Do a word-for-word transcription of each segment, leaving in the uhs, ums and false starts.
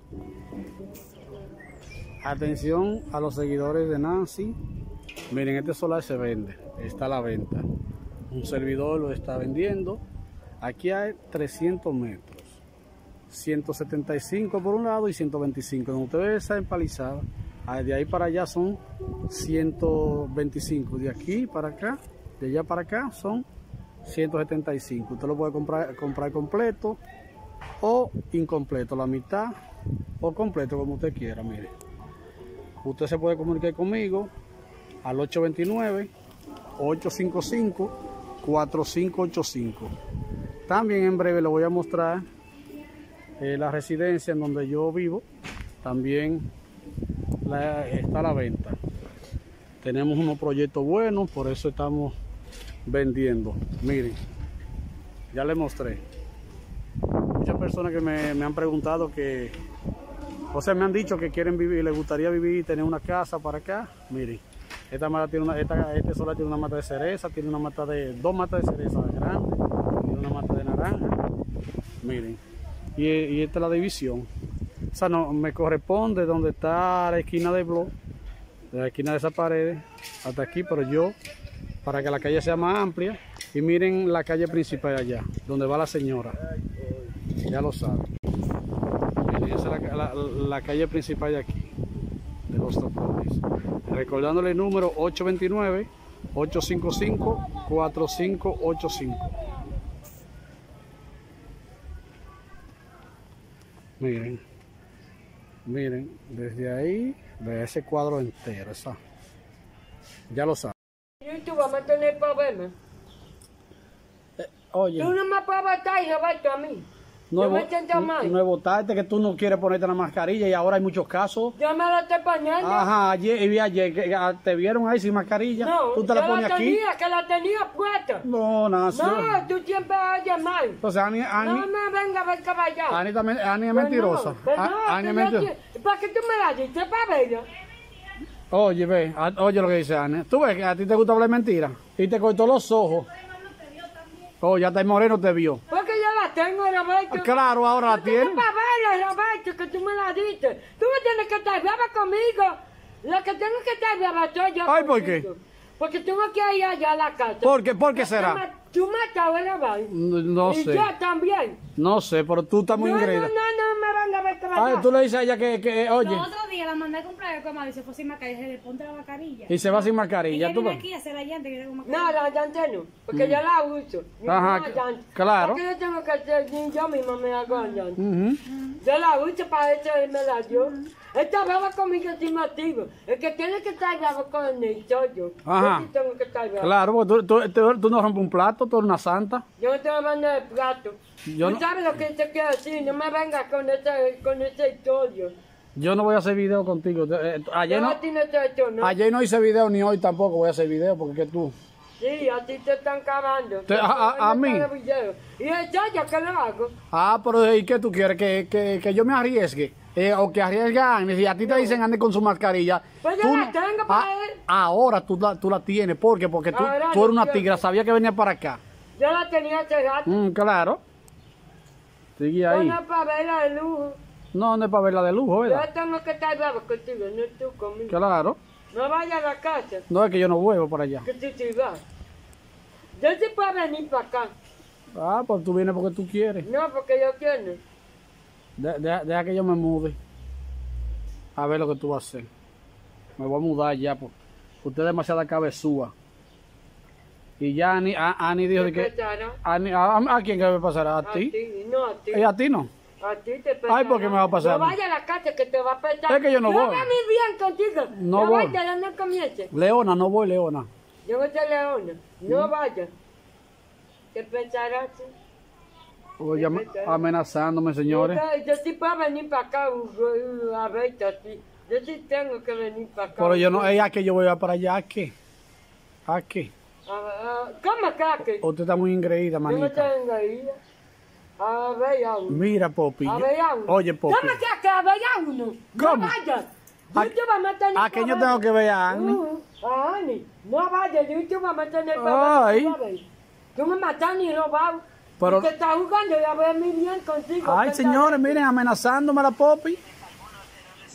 Atención a los seguidores de Nancy. Miren, este solar se vende, está a la venta. Un servidor lo está vendiendo. Aquí hay trescientos metros, ciento setenta y cinco por un lado y ciento veinticinco. Donde ustedes ven esa empalizada, de ahí para allá son ciento veinticinco. De aquí para acá, de allá para acá son ciento setenta y cinco. Usted lo puede comprar, comprar completo o incompleto, la mitad o completo, como usted quiera. Mire, usted se puede comunicar conmigo al ocho dos nueve, ocho cinco cinco, cuatro cinco ocho cinco. También en breve le voy a mostrar eh, la residencia en donde yo vivo. También la, está a la venta. Tenemos unos proyectos buenos, por eso estamos vendiendo. Miren, ya les mostré. Muchas personas que me, me han preguntado que, o sea, me han dicho que quieren vivir, les gustaría vivir y tener una casa para acá. Miren, esta mata tiene una, esta, este solar tiene una mata de cereza, tiene una mata de, dos matas de cereza grandes, tiene una mata de naranja. Miren, y, y esta es la división. O sea, no, me corresponde donde está la esquina de blog, de la esquina de esa pared hasta aquí, pero yo, para que la calle sea más amplia, y miren la calle principal allá, donde va la señora, ya lo saben. Miren, esa es la, la, la calle principal de aquí, de los Topones. Recordándole el número ocho dos nueve, ocho cinco cinco, cuatro cinco ocho cinco. Miren, miren, desde ahí, de ese cuadro entero, esa, ya lo saben. ¿Y tú vas a tener problemas? Eh, oye, tú no me puedes votar y robarte a mí. no Yo es, me siento mal. no es votarte que tú no quieres ponerte la mascarilla y ahora hay muchos casos. Yo me la estoy poniendo. Ajá, ayer, y vi ayer que ah, te vieron ahí sin mascarilla. No, tú te la pones yo la aquí. tenía, que la tenía puesta. No, Nancy. No, tú siempre oyes mal. Entonces, Ani, Ani, No me venga a ver caballero. Ani, también- Ani es Pues mentirosa. no, pues A- no, Ani es que yo mentirosa. te- ¿Para qué tú me la diste para verla? Oye, ve, a- oye lo que dice Ani. Tú ves que a ti te gusta hablar mentira y te cortó los ojos. Oh, ya está el moreno te vio. Porque yo la tengo, Roberto. Claro, ahora la Yo tiene. tengo para verla, Roberto, que tú me la diste. Tú no tienes que estar brava conmigo. Lo que tengo que estar brava soy yo. Ay, ¿por qué? contigo. Porque tengo que ir allá a la casa. ¿Por qué? ¿Por qué Tú será? ma- Tú matabas la vaina. No, no y sé. yo también. No sé, pero tú estás muy no, no, no, ingresa. no me venga a ver que Ay, tú le dices a ella que, que oye, Los otros días la mandé a comprar el comal y se fue sin mascarilla, se le ponte la mascarilla. y se va sin mascarilla. Y ¿Tú viene ves? aquí a hacer la llanta que yo tengo mascarilla. No, la llanta no, porque yo la uso. Yo Ajá, no la llanta. claro. Porque yo tengo que hacer, ni yo misma me hago la llanta. Ujú. Yo la uso para eso y me la dio. Está brava conmigo sin motivo. El que tiene que estar bravo con él soy yo. Ajá. Yo sí tengo que estar bravo. Claro, porque tú, tú, tú- tú no rompes un plato, tú eres una santa. Yo no estoy hablando de plato. Yo ¿Tú no- sabes lo que te quiero decir? No me vengas con ese, con ese historia. Yo no voy a hacer video contigo. Eh, Ayer Yo no, a ti no te he hecho, ¿no? ayer no hice video ni hoy tampoco voy a hacer video porque que tú. Sí, a ti te están cavando. Te- a- a- a mí. Y es yo que lo hago. Ah, pero ¿y qué tú quieres? ¿Que, que, que yo me arriesgue? Eh, o que arriesgue a Agnes. Y a ti te dicen ande con su mascarilla. Pues yo Tú la no- tengo para Ah, él. ahora tú la, tú la tienes. ¿Por qué? Porque tú, Ahora tú eres yo una quiero. tigra. Sabía que venía para acá. Yo la tenía hace rato. Mm, claro. Sigue ahí. Una pavera de lujo. No, no es para verla de lujo, ¿verdad? Yo tengo que estar bravo contigo, no tú conmigo. Claro. No vayas a la casa, No es que yo no vuelvo para allá. que tú te vas. Yo sí puedo venir para acá. Ah, pues tú vienes porque tú quieres. No, porque yo quiero. De- deja, deja que yo me mude. A ver lo que tú vas a hacer. Me voy a mudar ya, pues. Usted es demasiada cabezúa. Y ya Ani, a- Ani dijo de ¿Te que... pesará? Ani- a, a- ¿a quién que me pasará? ¿A ti? No, a ti. ¿Y a ti no? A ti te pesará. Ay, ¿por qué me va a pasar a No mí? vayas a la casa que te va a pesar. Es que yo no voy. Yo voy bien contigo. No no voy. vayas, ya no comiences. Leona, no voy, Leona. Yo no soy leona. No ¿Mm? vayas. Te pesará, sí. Oye, Es am- verdad. amenazándome, señores. Yo, yo sí puedo venir para acá uh, uh, a verte así. Yo sí tengo que venir para acá. Pero yo no... ¿A qué yo voy a para allá? ¿A qué? ¿A qué? Ah, ah, ¿Cómo acá que? Usted está muy ingreída, Yo no manita. tengo ahí. A ver a uno. Mira, Popi. A yo- ver a uno. Oye, Popi. ¿Cómo acá que a ver a uno? ¿Cómo? No vayas. ¿A- Yo te voy a meter en el ¿A quién yo problema. tengo que ver a Ani? Uh, a Ani. No vayas, yo te voy a meter en el problema. Ay. tú vas a ver. Tú me matas ni robado. Pero- Pero... Te estás jugando y a ver muy bien contigo. Ay, ¿qué señores, tal? miren, amenazándome a la Popi.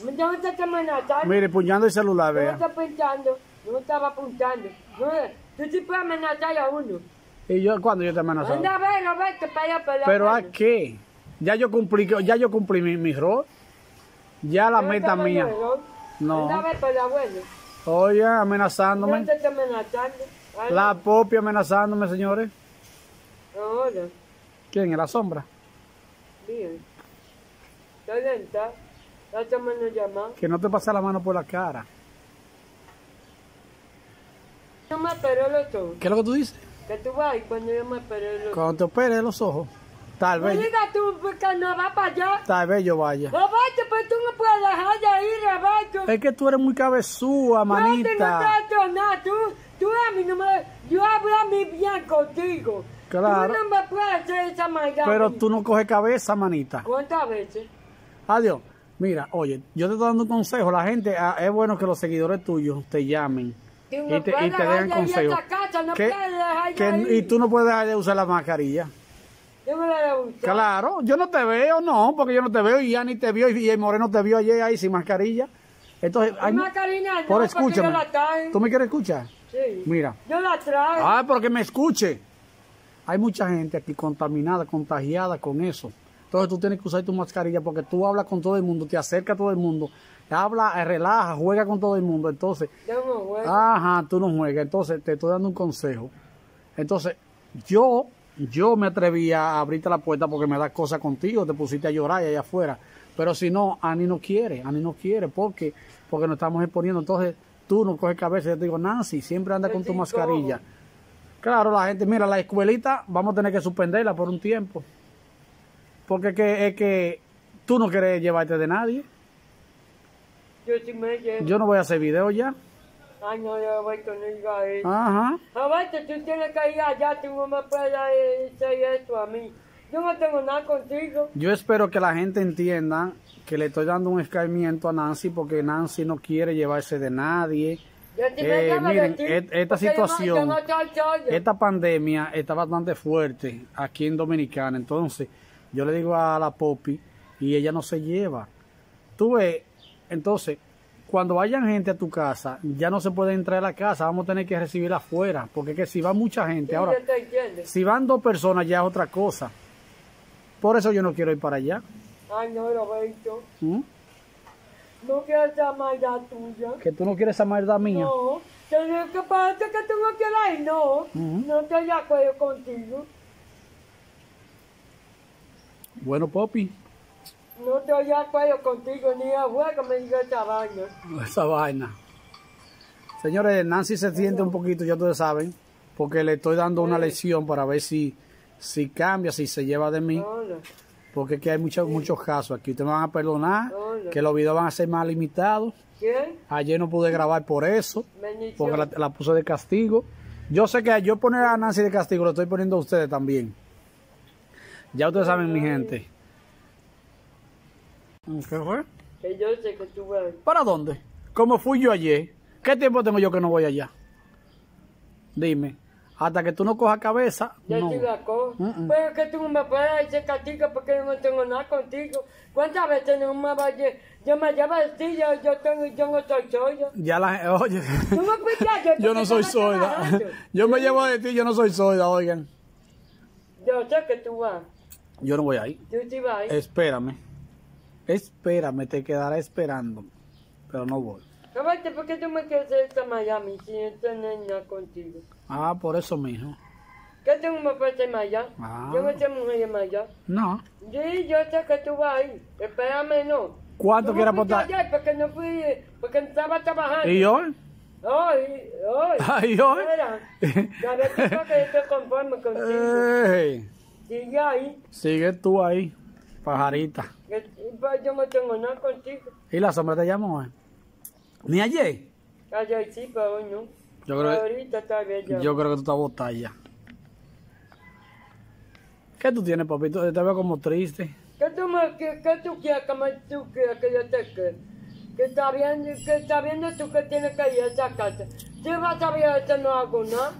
Yo no te estoy amenazando. Mire, puñando el celular, Yo no vea. estoy pinchando. Yo no estaba apuntando. No, tú sí puedes amenazar a uno. ¿Y yo cuándo yo te amenazaba? Anda a ver, a ver, que para allá, para allá. ¿Pero a bueno. qué? Ya yo cumplí, ya yo cumplí mi, mi rol. Ya la Yo meta estaba mía. yo, No. Anda a ver, para allá, bueno. Oye, Yo amenazándome. no te estoy amenazando. Ay, La Popi amenazándome, señores. Ahora, ¿Quién? ¿En la sombra? bien. Está lenta. Ya te me llamar. Que no te pase la mano por la cara. Yo me esperé los ojos. ¿Qué es lo que tú dices? Que tú vas y cuando yo me esperé los ojos. Cuando te operes los ojos. Tal No vez, digas tú, porque no va para allá. tal vez yo vaya. Roberto, pues tú no puedes dejar de ir, Roberto. Es que tú eres muy cabezúa, No te no te manita. has hecho nada. Tú, tú a mí no me... Yo hablo a mí bien contigo. Claro. Tú no me puedes hacer esa maldad. Pero tú no coges cabeza, manita. ¿Cuántas veces? Adiós. Mira, oye, yo te estoy dando un consejo. La gente, ah, es bueno que los seguidores tuyos te llamen Tú no y te, puedes y te dejar den de ir a consejos. esa casa, no Que- puedes dejar que- de ir. y tú no puedes dejar de usar la mascarilla. Yo me la voy a usar. Claro, yo no te veo, no, porque yo no te veo y ya ni te vio y el Moreno te vio ayer ahí sin mascarilla. Entonces, hay, Una cariña, no, por porque escúchame. yo la traje. ¿Tú me quieres escuchar? Sí. Mira. Yo la traje. Ah, porque me escuche. Hay mucha gente aquí contaminada, contagiada con eso. Entonces tú tienes que usar tu mascarilla porque tú hablas con todo el mundo, te acercas a todo el mundo, habla, relaja, juega con todo el mundo. Entonces, Yo no juego. ajá, tú no juegas. Entonces te estoy dando un consejo. Entonces, yo, yo me atreví a abrirte la puerta porque me da cosas contigo, te pusiste a llorar allá afuera. Pero si no, Ani no quiere, Ani no quiere, porque porque nos estamos exponiendo. Entonces, tú no coges cabeza. Yo te digo, Nancy, siempre anda Yo con tu sí mascarilla. cojo. Claro, la gente, mira, la escuelita vamos a tener que suspenderla por un tiempo. Porque es que, es que tú no quieres llevarte de nadie. Yo sí me llevo. Yo no voy a hacer video ya. Ay, no, yo Roberto, no diga eso. Ajá. Roberto, tú tienes que ir allá, tú no me puedes hacer esto a mí. Yo no tengo nada contigo. Yo espero que la gente entienda que le estoy dando un escarmiento a Nancy porque Nancy no quiere llevarse de nadie. Yo sí me Eh, llevo de miren, ti, et- esta porque yo no- situación, yo no soy sola. esta pandemia está bastante fuerte aquí en Dominicana. Entonces, yo le digo a la Popi y ella no se lleva. Tú ves, entonces, cuando vayan gente a tu casa, ya no se puede entrar a la casa, vamos a tener que recibirla afuera. Porque es que si va mucha gente, Sí, ahora, yo te entiendo. si van dos personas ya es otra cosa. Por eso yo no quiero ir para allá. Ay, no, Roberto. ¿Mm? No quiero esa maldad tuya. Que tú no quieres esa maldad mía. No. Pero que pasa que tú no quieras ir, no. Ujú. No estoy de acuerdo contigo. Bueno, Popi, No estoy de acuerdo contigo, ni a juego me diga esa vaina. esa vaina. Señores, Nancy se siente un poquito, ya ustedes saben, porque le estoy dando una lección para ver si, si cambia, si se lleva de mí. Hola. Porque es que hay muchos muchos casos aquí. Ustedes me van a perdonar, Hola. que los videos van a ser más limitados. ¿Quién? Ayer no pude grabar por eso, Bendición. porque la, la puse de castigo. Yo sé que yo poner a Nancy de castigo, lo estoy poniendo a ustedes también. Ya ustedes saben, mi gente. ¿Qué fue? Que yo sé que tú vas. ¿Para dónde? ¿Cómo fui yo ayer? ¿Qué tiempo tengo yo que no voy allá? Dime. Hasta que tú no cojas cabeza, Ya no. te la cojo. Mm, mm. Pero es que tú no me puedes hacer castigo porque yo no tengo nada contigo. ¿Cuántas veces no me vaya? Yo me llevo a decir, yo, yo, tengo, yo no soy soya. Ya la oye. Tú me fuiste ayer Yo no porque soy estaba soida. trabajando. Yo me llevo de ti, yo no soy soida, oigan. Yo sé que tú vas. Yo no voy ahí. Tú sí vas. Espérame. Espérame, te quedará esperando. Pero no voy. Roberto, ¿por qué tú me quieres hacer esta Miami si no tengo nada contigo? Ah, por eso, mijo. ¿Qué tú me puedes hacer allá? Ah. Yo no soy mujer allá. No. Sí, yo sé que tú vas ahí. Espérame, no. ¿Cuánto Tú quieres me fuiste aportar? ayer porque no fui, porque estaba trabajando. ¿Y hoy? Hoy, hoy. ¿Y hoy? Mira, ya ves tú que yo estoy conforme contigo. Ey, Sigue ahí. sigue tú ahí, pajarita. Que, pues, yo no tengo nada contigo. ¿Y la sombra te llamó hoy? ¿Ni ayer? Ayer sí, pero hoy no. Yo creo, Ahorita está bien ya. yo creo que tú estás botada ya. ¿Qué tú tienes, papito? Te veo como triste. ¿Qué tú, me, qué, qué tú quieres que me, tú quieres que yo te quede? Que está viendo, que está viendo tú que tienes que ir a esa casa. Si vas a ver eso no hago nada.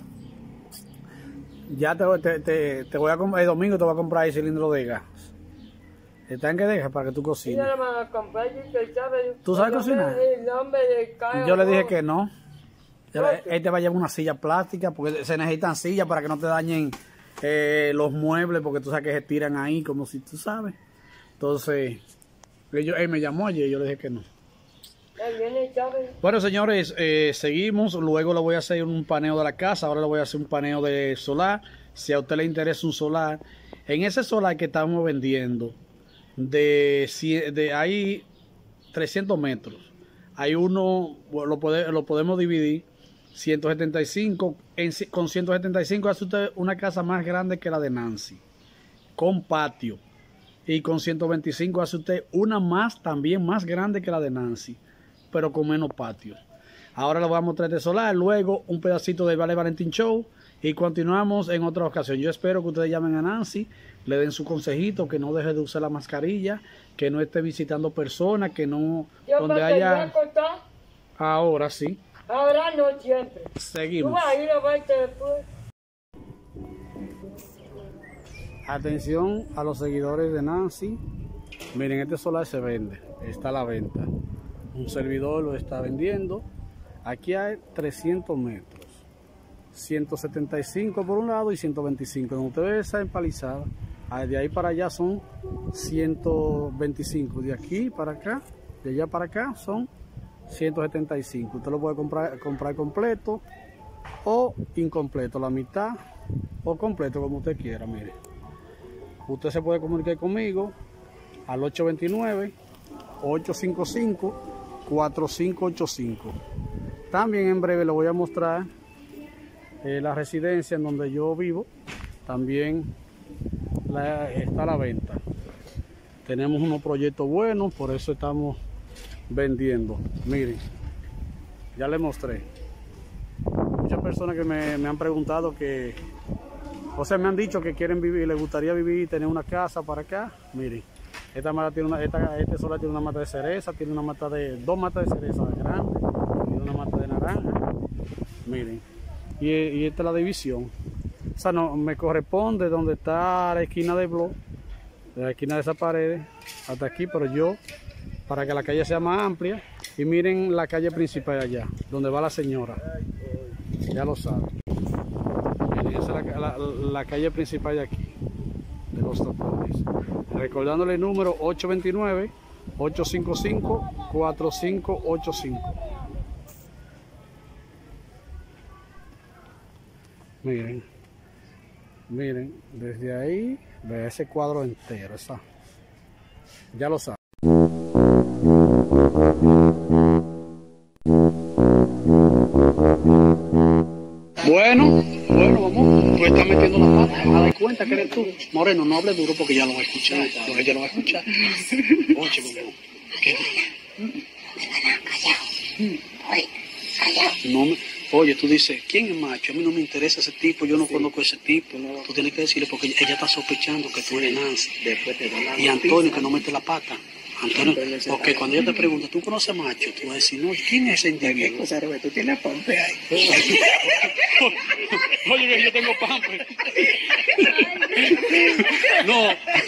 Ya te, te, te, te voy a comprar, el domingo te voy a comprar el cilindro de gas. Están que deja para que tú Y cocines. yo no me la compré, y que sabe. ¿Tú sabes el nombre- cocinar? El nombre de cada Yo le dije arroz. que no. Yo le- ¿Por qué? Él te va a llevar una silla plástica porque se necesitan sillas para que no te dañen eh, los muebles porque tú sabes que se tiran ahí como si tú sabes. Entonces, ellos, él me llamó ayer y yo le dije que no. Él viene y sabe. Bueno, señores, eh, seguimos. Luego le voy a hacer un paneo de la casa. Ahora le voy a hacer un paneo de solar. Si a usted le interesa un solar. En ese solar que estamos vendiendo, de, cie- de hay trescientos metros. Hay uno, bueno, lo, pode- lo podemos dividir, ciento setenta y cinco. En, ci- con ciento setenta y cinco hace usted una casa más grande que la de Nancy. Con patio. Y con ciento veinticinco hace usted una más, también más grande que la de Nancy, pero con menos patio. Ahora le voy a mostrar este solar, luego un pedacito del Vale Valentín Show y continuamos en otra ocasión. Yo espero que ustedes llamen a Nancy, le den su consejito, que no deje de usar la mascarilla, que no esté visitando personas, que no, Yo donde para que yo haya... acostar, Ahora sí, ahora no siempre. Tú seguimos. vas a ir a verte después. Atención a los seguidores de Nancy. Miren, este solar se vende, está a la venta. Un servidor lo está vendiendo. Aquí hay trescientos metros, ciento setenta y cinco por un lado y ciento veinticinco. Como ustedes ven esa empalizada, de ahí para allá son ciento veinticinco. De aquí para acá, de allá para acá son ciento setenta y cinco. Usted lo puede comprar, comprar completo o incompleto, la mitad o completo, como usted quiera. Mire, usted se puede comunicar conmigo al ocho dos nueve, ocho cinco cinco, cuatro cinco ocho cinco. También en breve le voy a mostrar eh, la residencia en donde yo vivo. También la, está a la venta. Tenemos unos proyectos buenos, por eso estamos vendiendo. Miren, ya les mostré. Muchas personas que me, me han preguntado que, o sea, me han dicho que quieren vivir, les gustaría vivir y tener una casa para acá. Miren, esta mata tiene una, esta, este solar tiene una mata de cereza, tiene una mata de, dos matas de cereza grandes, tiene una mata de naranja. Miren, y, y esta es la división. O sea, no, me corresponde donde está la esquina de blog, de la esquina de esa pared, hasta aquí, pero yo, para que la calle sea más amplia, y miren la calle principal allá, donde va la señora, ya lo saben. Miren, esa es la, la, la calle principal de aquí, de los tapones. Recordándole el número ocho dos nueve, ocho cinco cinco, cuatro cinco ocho cinco. Miren, miren, desde ahí, ve ese cuadro entero, esa, ya lo saben. Bueno, bueno, vamos, tú estás metiendo la pata, me das cuenta que eres tú. Moreno, no hable duro porque ya lo va a escuchar, porque ella lo va a escuchar. Oye, Moreno, ¿qué? No me, oye, tú dices, ¿quién es macho? A mí no me interesa ese tipo, yo no sí. conozco a ese tipo. No. Tú tienes que decirle porque ella está sospechando que tú eres Nancy. Después te da la y Antonio, que no mete la pata. Antonio, porque cuando ella te pregunta, ¿tú conoces a macho? Tú vas a decir, no, ¿quién es ese individuo? Tú tienes pampe ahí. Oye, que yo tengo pampe. No.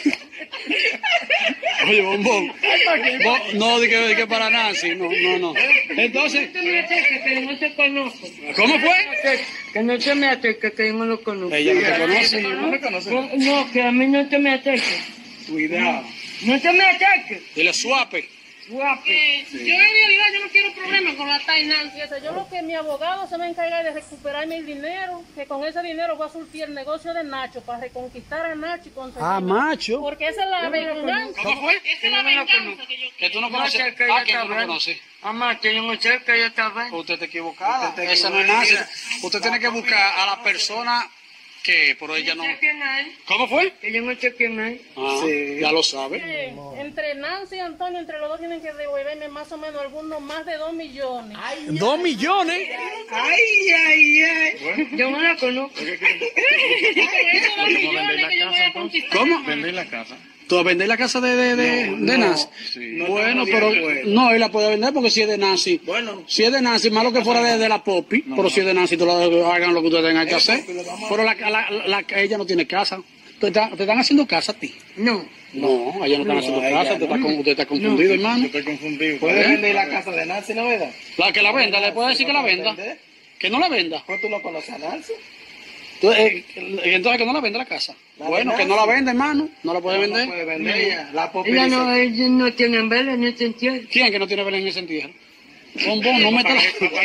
Oye, bombón. No, de que, de que para Nancy, no, no, no. Entonces. No te me acerques, que no te conozco. ¿Cómo fue? Que no te me acerques, que yo no lo conozco. Ella no te conoce. ¿No me conoce? No, que a mí no te me acerques. Cuidado. No te me acerques. Dile suape. Eh, sí. Yo en realidad yo no quiero problemas con la Nancy. Yo lo que mi abogado se va a encargar de recuperar mi dinero, que con ese dinero voy a surtir el negocio de Nacho para reconquistar a Nacho y conseguir. Ah, Macho. Porque esa es la venganza. ¿Cómo fue? Esa es la venganza que yo quiero. Que tú no conoces. Ah, que Ah, que tú tú no conoces. Amá, que yo no sé que ella está bien. Usted está equivocada. Esa no es Nancy. Usted tiene que buscar a la persona que por ella no. ¿Cómo fue? Que yo no sé quién es. Ah, sí. Ya lo sabe. Sí. Entre Nancy y Antonio, entre los dos tienen que devolverme más o menos algunos más de dos millones. Ay, ¿Dos millones? Ay, ay, ay. Bueno. Yo no la conozco. Esos dos millones que yo voy a conquistar. ¿Cómo? Vender la casa. ¿Tú vas a vender la casa de, de, de, no, de no, Nancy? Sí. Bueno, pero no, él la puede vender porque si es de Nancy. Bueno. Si es de Nancy, más lo que fuera de, de la Poppy, no, pero no. Si es de Nancy, tú la, hagan lo que ustedes tengan que hacer. Pero la, la, la, la, ella no tiene casa. te, están- te están haciendo casa a ti. No. No, allá no están haciendo a casa, ella usted está, no. con- usted está confundido, Yo hermano. estoy confundido. ¿Puede vender la casa de Nancy, no verdad? La que la venda, le puede decir que la venda. ¿Vender? Que no la venda. Pues tú no conoces a Nancy. Entonces, eh, entonces que no la venda la casa. La Bueno, de que no la Nancy. venda, hermano. No la puede No vender. puede vender ella. La Popi Ella dice- no, ellos no tienen vela en ese entierro. ¿Quién que no tiene vela en ese entierro? Bombón, no meta la...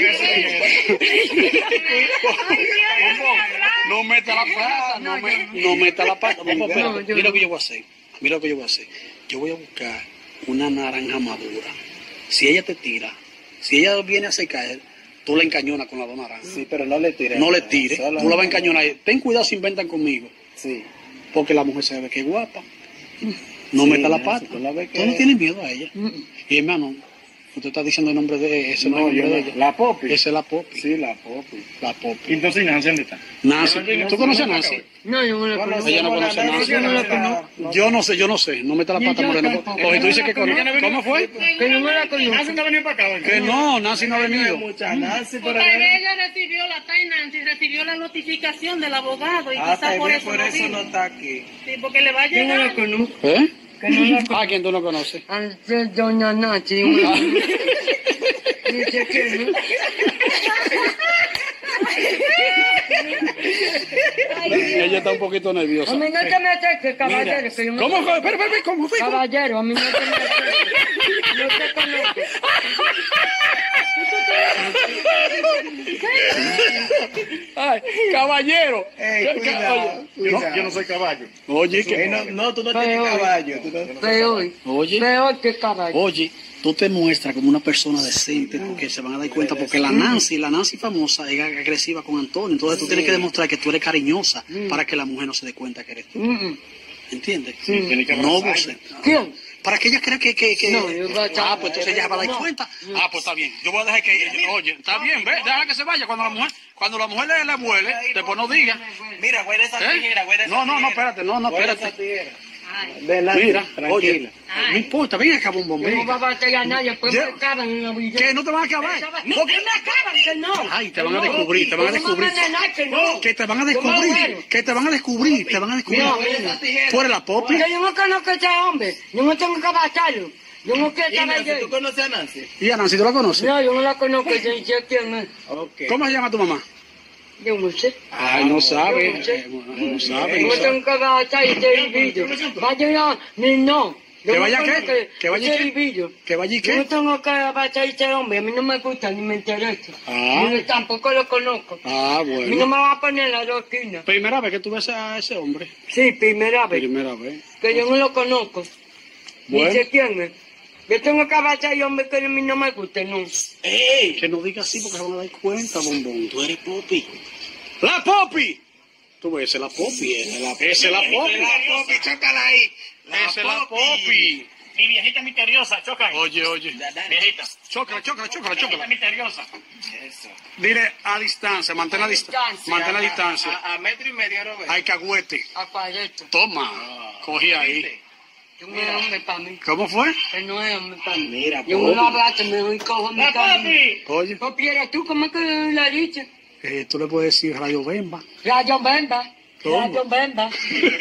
Bombón, no meta la pata, no, me- no meta la pata. Bombón, espérate, No, yo mira lo no. que yo voy a hacer. Mira lo que yo voy a hacer. Yo voy a buscar una naranja madura. Si ella te tira, si ella viene a hacer caer, tú la encañonas con las dos naranjas. Sí, pero no le tires. No le tires, Solo- tú la vas a encañonar. Ten cuidado si inventan conmigo, Sí. porque la mujer se ve que es guapa. No Sí, meta la Nancy, pata. tú la ves que- Tú no tienes miedo a ella. Y hermano, usted está diciendo el nombre de ese, no, No, es el yo nombre no. de ella. La Popi. Esa es la Popi. Sí, la Popi. La Popi. Entonces, Nancy, ¿dónde está? Nancy, ¿tú conoces a Nancy? No, yo no la Bueno, conozco. Ella no Hola, conoce a Nancy, Nancy. yo no la conozco. Yo no sé, yo no sé. No meta la Ni pata, yo Moreno. tampoco. Porque tú dices que conoce. ¿Cómo fue? Que yo no la conozco. no ha venido para acá, Que no, Nancy no ha Hay venido. mucha Nancy por Tal allá. vez ella recibió, la Tay Nancy recibió la notificación del abogado y Ah, quizás tal por vez eso, por no eso vino. no está aquí. Sí, porque le va a Yo no la llegar. conozco. ¿Eh? Que no la conozco. Ah, ¿quién tú no conoces? Al ser doña Nachi. yo no la conozco. Dice que no. Ella está un poquito nerviosa. A mí no te me acerques, caballero. Que yo no- ¿Cómo fue? Espera, espera, espera, ¿cómo fue? Caballero, a mí no te me acerques. No te conozco. Ay, caballero. Ey, Ca- cuidado, oye, cuidado. Yo no soy caballo. Oye, Eh, que, no, no, tú no Peor. tienes caballo. Tú no- Peor. oye, Peor que caballo. oye, tú te muestras como una persona decente porque se van a dar cuenta porque la Nancy, la Nancy famosa es agresiva con Antonio, entonces tú tienes que demostrar que tú eres cariñosa para que la mujer no se dé cuenta que eres tú, Mm, mm. ¿entiendes? Tiene que No, abrazarla. vos, ¿Quién? para que ella crea que, que, que... No, yo voy a echar- ah, pues entonces ella se va a dar cuenta. Ah, pues está bien. Yo voy a dejar que, oye, está bien, ve, déjala que se vaya cuando la mujer, cuando la mujer le, le vuele, después no diga. Mira, güey, esa ¿Eh? tijera, güey, esa No, no, no, tijera. espérate, no, no, Güey, esa espérate. tijera. Delante, Mira, oye, tranquila. no importa, ven acá, bombón, Yo no ven. voy a batallar a nadie, después Yo- me acaban en la vida. Que no te van a acabar. No, que me acaban, que no. Ay, te van a Que no. descubrir, te van a Que no descubrir. me van a ganar, que no. Que te van a Yo me descubrir, muero. que te van a descubrir, te van a descubrir. No, mira. Tú eres la Popi. Porque yo no conozco a ese hombre. Yo no tengo que batallarlo. Yo no quiero Y saber Nancy, de ¿tú él. conoces a Nancy? Y a Nancy, ¿tú la conoces? No, yo no la conozco, yo no sé quién es. Ok. ¿Cómo se llama tu mamá? Yo no sé. Ay, no sabe. Yo no sé. eh, No sabe, Yo no no sabe. tengo que batallar ese vivillo. Vaya yo, ni no. Yo ¿Que no vaya qué? conozco ¿Que vaya ese qué? vivillo. ¿Que vaya y Yo no qué? tengo que batallar ese hombre. A mí no me gusta ni me interesa. Ah. Ni tampoco lo conozco. Ah, A mí no bueno. me va a poner la dos esquinas. Primera vez que tú ves a ese hombre. Sí, primera vez. Primera vez. Que yo no lo conozco. Ni Bueno. sé quién es. Yo tengo que batallar hombre que a mí no me gusta, no. ¡Ey! Que no digas así porque se van a dar cuenta, bombón. Tú eres Popi. ¡La Popi! Tú ves, esa es la Popi. Esa es la, esa es la Popi. La Popi, chócala ahí. Esa es la Popi. Mi viejita misteriosa, choca. Oye, oye. Viejita. Chócala, chócala, chócala, Viejita chócala. misteriosa. Eso. Dile a distancia, mantén la distancia. distancia. Mantén la A- distancia. A, a metro y medio, ¿no ves? Hay cagüete. Acuareto. Toma. Cogí ahí. Yo no es hombre para mí. ¿Cómo fue? Que no es hombre para mí. Mira, Yo Popi. no abrazo, me voy y cojo mi ¡La camino. papi! Oye, Popi, ¿eres tú? ¿Cómo es que la dices? eh, tú le puedes decir Radio Bemba. Rayo Bemba. ¿Cómo? Rayo Bemba.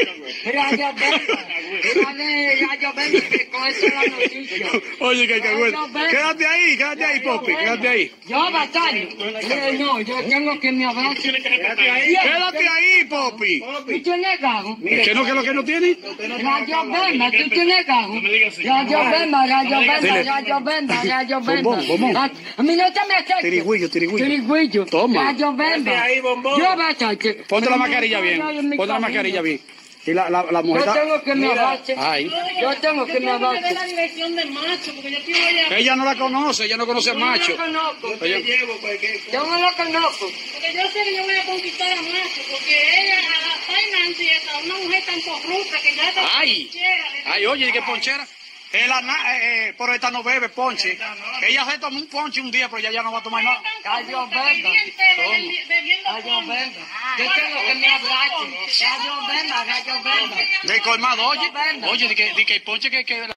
Rayo Bemba. Dale, Rayo Bemba, que con eso es la noticia. Oye, que cagüete. Radio Bemba. Quédate ahí, quédate ahí, Rayo Popi, Bemba. quédate ahí. Yo batallo. Eh, no, yo tengo que me abrace. Quédate ahí, Popi. ¿Tú tienes gajo? ¿Qué no, qué es lo que no tiene? Rayo Bemba, ¿tú tienes gajo? Rayo Bemba, Rayo Bemba, Dile. Rayo Bemba, Rayo Bemba. Bombón, bombón. A a mí no te me acerques. Tirigüillo, tirigüillo. Tirigüillo. Toma. Rayo Bemba. Quédate ahí, bombón. Yo batallo. Ponte la Pero mascarilla no bien. estoy en mi Ponte la camino. mascarilla bien. Y la, la, la mujer Yo está... tengo que me abrace. Ay. Yo tengo que me Yo quiero ver la abrace. dirección del macho, porque yo quiero ir a... Ella no la conoce, ella no conoce al Yo no macho. lo conozco. Te llevo cualquier cosa. Yo no lo conozco. Porque yo sé que yo voy a conquistar a macho, porque ella, a la Tay Nancy, esa, una mujer tan corrupta que ya está... Ay. ponchera, le- Ay, oye, ¿qué ponchera? El ana- eh, eh, pero esta no bebe ponche. Ella se tomó un ponche un día, pero ya, ya no va a tomar nada. Rayo el día Bemba. entero bebi- bebiendo Rayo ponche. Bemba. Yo tengo que me abrace. Rayo Bemba, Rayo Bemba. De colmado, oye. Bemba. Oye, de que, de que el ponche que... que